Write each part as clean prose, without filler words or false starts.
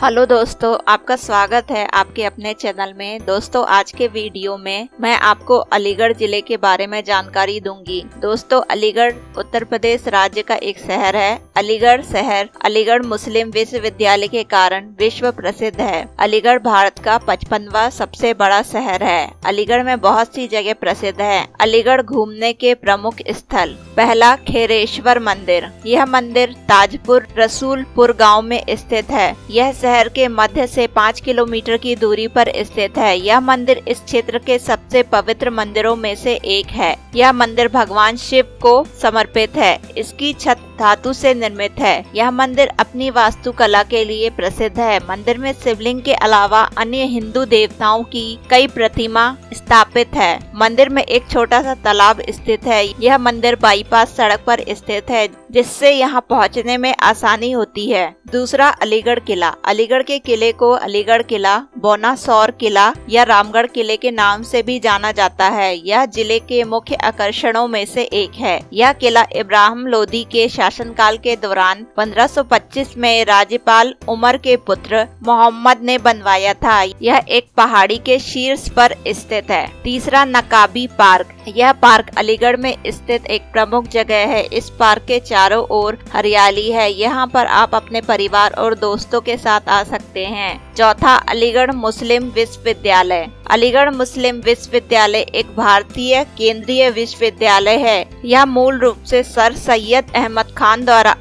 Hello दोस्तों, आपका स्वागत है आपके अपने चैनल में। दोस्तों, आज के वीडियो में मैं आपको अलीगढ़ जिले के बारे में जानकारी दूंगी। दोस्तों, अलीगढ़ उत्तर प्रदेश राज्य का एक शहर है। अलीगढ़ शहर अलीगढ़ मुस्लिम विश्वविद्यालय के कारण विश्व प्रसिद्ध है। अलीगढ़ भारत का 55वां सबसे बड़ा शहर है। अलीगढ़ में बहुत सी जगह प्रसिद्ध है। अलीगढ़ घूमने के प्रमुख स्थल: पहला, खेरेश्वर मंदिर। यह मंदिर ताजपुर रसूलपुर गाँव में स्थित है। यह शहर के मध्य से 5 किलोमीटर की दूरी पर स्थित है। यह मंदिर इस क्षेत्र के सबसे पवित्र मंदिरों में से एक है। यह मंदिर भगवान शिव को समर्पित है। इसकी छत धातु से निर्मित है। यह मंदिर अपनी वास्तुकला के लिए प्रसिद्ध है। मंदिर में शिवलिंग के अलावा अन्य हिंदू देवताओं की कई प्रतिमा स्थापित है। मंदिर में एक छोटा सा तालाब स्थित है। यह मंदिर बाईपास सड़क पर स्थित है, जिससे यहाँ पहुँचने में आसानी होती है। दूसरा, अलीगढ़ किला। अलीगढ़ के किले को अलीगढ़ किला, बोनासौर किला या रामगढ़ किले के नाम से भी जाना जाता है। यह जिले के मुख्य आकर्षणों में से एक है। यह किला इब्राहिम लोदी के शासनकाल के दौरान 1525 में राज्यपाल उमर के पुत्र मोहम्मद ने बनवाया था। यह एक पहाड़ी के शीर्ष पर स्थित है। तीसरा, नकाबी पार्क। यह पार्क अलीगढ़ में स्थित एक प्रमुख जगह है। इस पार्क के चारों ओर हरियाली है। यहाँ पर आप अपने परिवार और दोस्तों के साथ आ सकते हैं। चौथा, अलीगढ़ मुस्लिम विश्वविद्यालय। अलीगढ़ मुस्लिम विश्वविद्यालय एक भारतीय केंद्रीय विश्वविद्यालय है। यह मूल रूप से सर सैयद अहमद खान द्वारा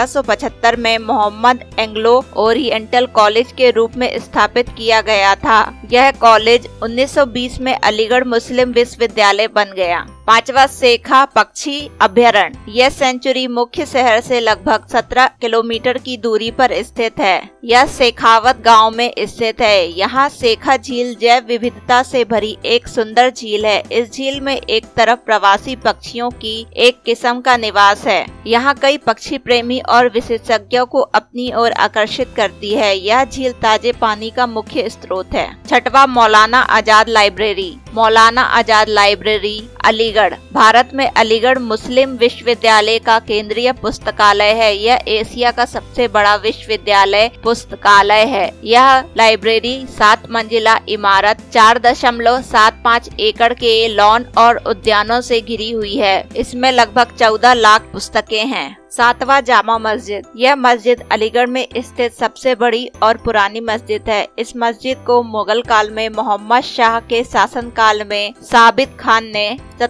1875 में मोहम्मद एंग्लो ओरिएंटल कॉलेज के रूप में स्थापित किया गया था। यह कॉलेज 1920 में अलीगढ़ मुस्लिम विश्वविद्यालय बन गया। पांचवा, शेखा पक्षी अभ्यारण्य। यह सेंचुरी मुख्य शहर से लगभग 17 किलोमीटर की दूरी पर स्थित है। यह शेखावत गांव में स्थित है। यहाँ शेखा झील जैव विविधता से भरी एक सुंदर झील है। इस झील में एक तरफ प्रवासी पक्षियों की एक किस्म का निवास है। यहाँ कई पक्षी प्रेमी और विशेषज्ञों को अपनी ओर आकर्षित करती है। यह झील ताजे पानी का मुख्य स्रोत है। छठवां, मौलाना आजाद लाइब्रेरी। मौलाना आजाद लाइब्रेरी अलीगढ़ भारत में अलीगढ़ मुस्लिम विश्वविद्यालय का केंद्रीय पुस्तकालय है। यह एशिया का सबसे बड़ा विश्वविद्यालय पुस्तकालय है। यह लाइब्रेरी 7 मंजिला इमारत 4.75 एकड़ के लॉन और उद्यानों से घिरी हुई है। इसमें लगभग 14 लाख पुस्तकें हैं। सातवां, जामा मस्जिद। यह मस्जिद अलीगढ़ में स्थित सबसे बड़ी और पुरानी मस्जिद है। इस मस्जिद को मुगल काल में मोहम्मद शाह के शासनकाल में साबित खान ने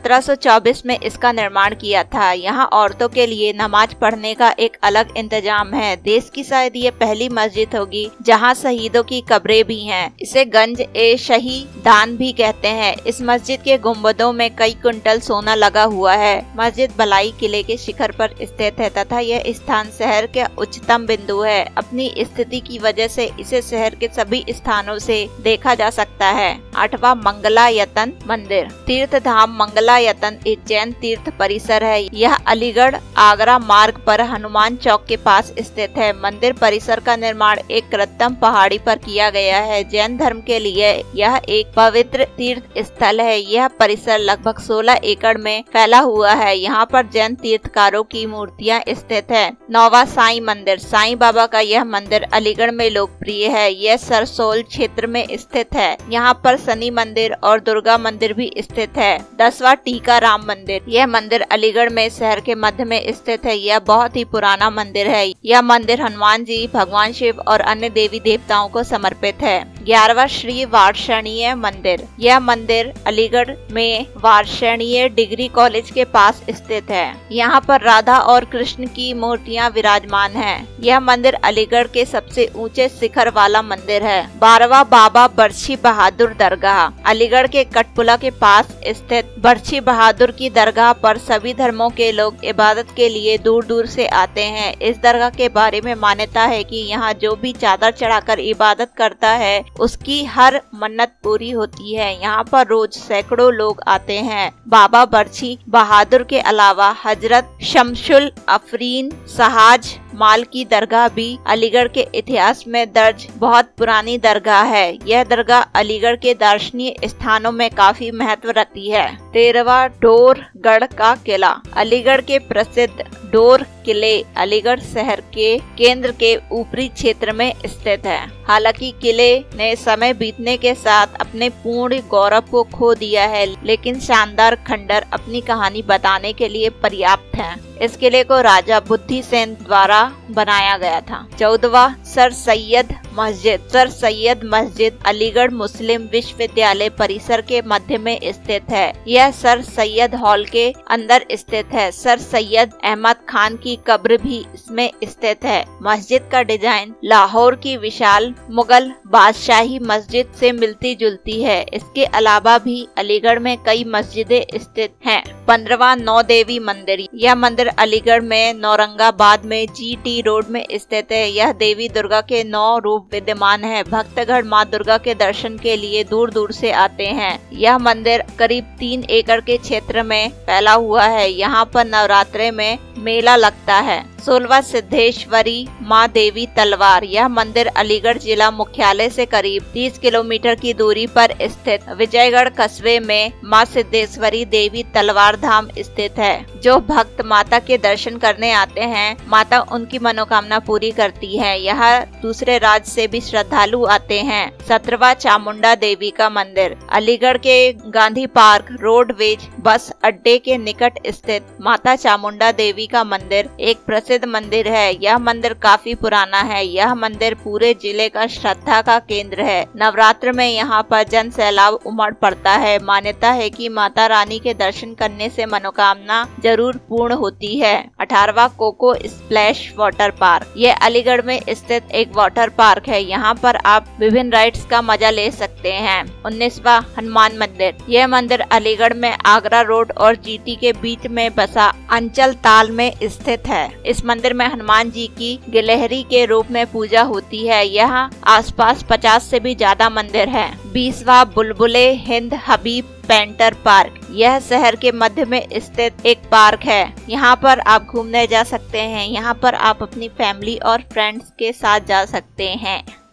1724 में इसका निर्माण किया था। यहाँ औरतों के लिए नमाज पढ़ने का एक अलग इंतजाम है। देश की शायद ये पहली मस्जिद होगी जहाँ शहीदों की कब्रें भी हैं। इसे गंज ए शहीदान भी कहते हैं। इस मस्जिद के गुंबदों में कई कुंटल सोना लगा हुआ है। मस्जिद बलाई किले के शिखर पर स्थित है तथा यह स्थान शहर के उच्चतम बिंदु है। अपनी स्थिति की वजह से इसे शहर के सभी स्थानों से देखा जा सकता है। आठवां, मंगलायतन मंदिर। तीर्थ धाम मंगलायतन एक जैन तीर्थ परिसर है। यह अलीगढ़ आगरा मार्ग पर हनुमान चौक के पास स्थित है। मंदिर परिसर का निर्माण एक कृत्रिम पहाड़ी पर किया गया है। जैन धर्म के लिए यह एक पवित्र तीर्थ स्थल है। यह परिसर लगभग 16 एकड़ में फैला हुआ है। यहाँ पर जैन तीर्थकारों की मूर्तियाँ स्थित है। नौवां, साईं मंदिर। साईं बाबा का यह मंदिर अलीगढ़ में लोकप्रिय है। यह सरसोल क्षेत्र में स्थित है। यहाँ पर शनि मंदिर और दुर्गा मंदिर भी स्थित है। 10वां, टीकाराम मंदिर। यह मंदिर अलीगढ़ में शहर के मध्य में स्थित है। यह बहुत ही पुराना मंदिर है। यह मंदिर हनुमान जी, भगवान शिव और अन्य देवी देवताओं को समर्पित है। 11वां, श्री वार्षणीय मंदिर। यह मंदिर अलीगढ़ में वार्षणीय डिग्री कॉलेज के पास स्थित है। यहाँ पर राधा और कृष्ण की मूर्तियां विराजमान हैं। यह मंदिर अलीगढ़ के सबसे ऊंचे शिखर वाला मंदिर है। 12वां, बाबा बर्छी बहादुर दरगाह। अलीगढ़ के कटपुला के पास स्थित बर्छी बहादुर की दरगाह पर सभी धर्मों के लोग इबादत के लिए दूर दूर से आते हैं। इस दरगाह के बारे में मान्यता है कि यहाँ जो भी चादर चढ़ाकर इबादत करता है उसकी हर मन्नत पूरी होती है। यहाँ पर रोज सैकड़ों लोग आते हैं। बाबा बर्छी बहादुर के अलावा हजरत शमसुल अफरीन, सहाज माल की दरगाह भी अलीगढ़ के इतिहास में दर्ज बहुत पुरानी दरगाह है। यह दरगाह अलीगढ़ के दार्शनिक स्थानों में काफी महत्व रखती है। 13वां डोरगढ़ का किला। अलीगढ़ के प्रसिद्ध डोर किले अलीगढ़ शहर के केंद्र के ऊपरी क्षेत्र में स्थित है। हालांकि किले ने समय बीतने के साथ अपने पूर्ण गौरव को खो दिया है, लेकिन शानदार खंडर अपनी कहानी बताने के लिए पर्याप्त है। इस किले को राजा बुद्धिसेन द्वारा बनाया गया था। 14वां सर सैयद मस्जिद। सर सैयद मस्जिद अलीगढ़ मुस्लिम विश्वविद्यालय परिसर के मध्य में स्थित है। यह सर सैयद हॉल के अंदर स्थित है। सर सैयद अहमद खान की कब्र भी इसमें स्थित है। मस्जिद का डिजाइन लाहौर की विशाल मुगल बादशाही मस्जिद से मिलती जुलती है। इसके अलावा भी अलीगढ़ में कई मस्जिदें स्थित हैं। 15वां नौ देवी मंदिर। यह मंदिर अलीगढ़ में नौरंगाबाद में GT रोड में स्थित है। यह देवी दुर्गा के 9 रूप विद्यमान है। भक्तगण माँ दुर्गा के दर्शन के लिए दूर दूर से आते हैं। यह मंदिर करीब 3 एकड़ के क्षेत्र में फैला हुआ है। यहाँ पर नवरात्रे में मेला लगता है। 16वां सिद्धेश्वरी माँ देवी तलवार। यह मंदिर अलीगढ़ जिला मुख्यालय से करीब 30 किलोमीटर की दूरी पर स्थित विजयगढ़ कस्बे में माँ सिद्धेश्वरी देवी तलवार धाम स्थित है। जो भक्त माता के दर्शन करने आते हैं, माता उनकी मनोकामना पूरी करती है। यहाँ दूसरे राज्य से भी श्रद्धालु आते हैं। 17वां चामुंडा देवी का मंदिर। अलीगढ़ के गांधी पार्क रोडवेज बस अड्डे के निकट स्थित माता चामुंडा देवी का मंदिर एक प्रसिद्ध मंदिर है। यह मंदिर काफी पुराना है। यह मंदिर पूरे जिले का श्रद्धा का केंद्र है। नवरात्र में यहाँ पर जन सैलाब उमड़ पड़ता है। मान्यता है कि माता रानी के दर्शन करने से मनोकामना जरूर पूर्ण होती है। 18वां कोको स्प्लैश वाटर पार्क। यह अलीगढ़ में स्थित एक वाटर पार्क है। यहाँ पर आप विभिन्न राइड्स का मजा ले सकते हैं। 19वां हनुमान मंदिर। यह मंदिर अलीगढ़ में आगरा रोड और GT के बीच में बसा अंचल ताल में स्थित है। इस मंदिर में हनुमान जी की गिलहरी के रूप में पूजा होती है। यहाँ आसपास 50 से भी ज्यादा मंदिर हैं। 20वां बुलबुले हिंद हबीब पेंटर पार्क। यह शहर के मध्य में स्थित एक पार्क है। यहाँ पर आप घूमने जा सकते हैं। यहाँ पर आप अपनी फैमिली और फ्रेंड्स के साथ जा सकते हैं।